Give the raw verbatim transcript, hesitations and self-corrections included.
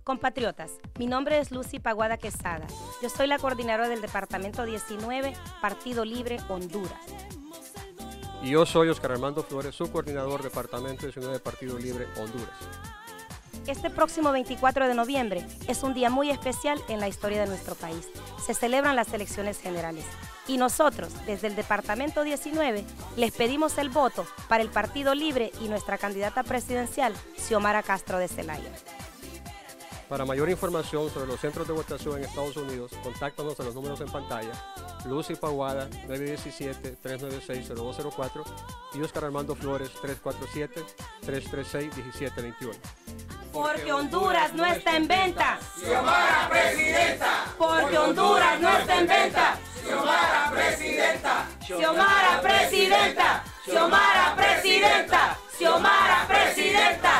Compatriotas, mi nombre es Lucy Paguada Quesada. Yo soy la coordinadora del Departamento diecinueve, Partido Libre Honduras. Y yo soy Oscar Armando Flores, su coordinador Departamento diecinueve, Partido Libre Honduras. Este próximo veinticuatro de noviembre es un día muy especial en la historia de nuestro país. Se celebran las elecciones generales. Y nosotros, desde el Departamento diecinueve, les pedimos el voto para el Partido Libre y nuestra candidata presidencial, Xiomara Castro de Zelaya. Para mayor información sobre los centros de votación en Estados Unidos, contáctanos a los números en pantalla, Lucy Paguada nueve uno siete, tres nueve seis, cero dos cero cuatro y Oscar Armando Flores tres cuatro siete, tres tres seis, uno siete dos uno. Porque Honduras no está en venta. Xiomara presidenta. Porque Honduras no está en venta. Xiomara presidenta. Xiomara presidenta. Xiomara presidenta. Xiomara presidenta.